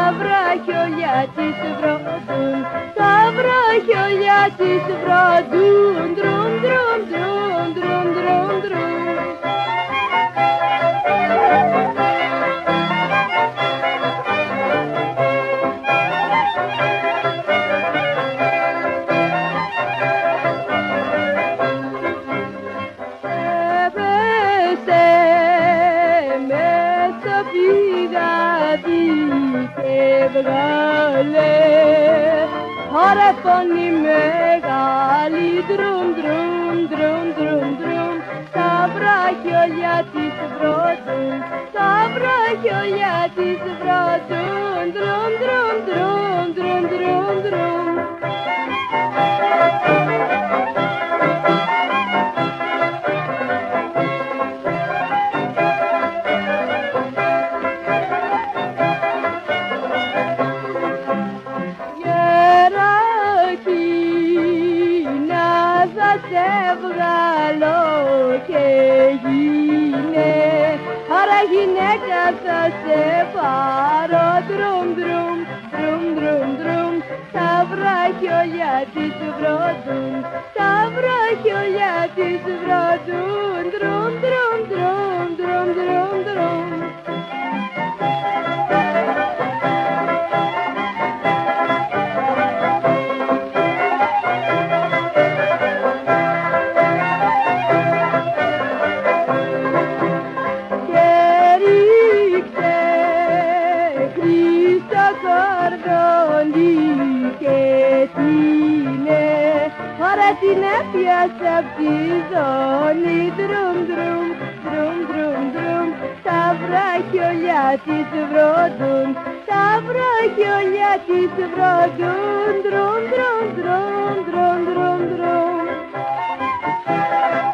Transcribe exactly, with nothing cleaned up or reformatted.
βραχιόλια της βροντούν, τα βραχιόλια της βροντούν, δρουν, δρουν, δρουν, δρουν, δρουν, δρουν. Βγάλε ώρα φωνή μεγάλη, δρουν, δρουν, δρουν, δρουν, δρουν. Τα βραχιόλια της βροντούν, τα βραχιόλια της βροντούν, δρουν, δρουν, δρουν, δρουν, δρουν, δρουν. Σε βγάλω και γίνε, άρα γυναίκα θα σε πάρω, δρουν, δρουν, δρουν, δρουν, δρουν. Τα βραχιόλια της βροντούν, τα βραχιόλια της βροντούν, δρουν, δρουν, δρουν, δρουν, δρουν, δρουν. Την έπιασα απ' τη ζώνη, δρουν, δρουν, δρουν, δρουν, δρουν. Τα βραχιόλια της βροντούν, τα βραχιόλια της βροντούν, δρουν, δρουν, δρουν, δρουν, δρουν, δρουν.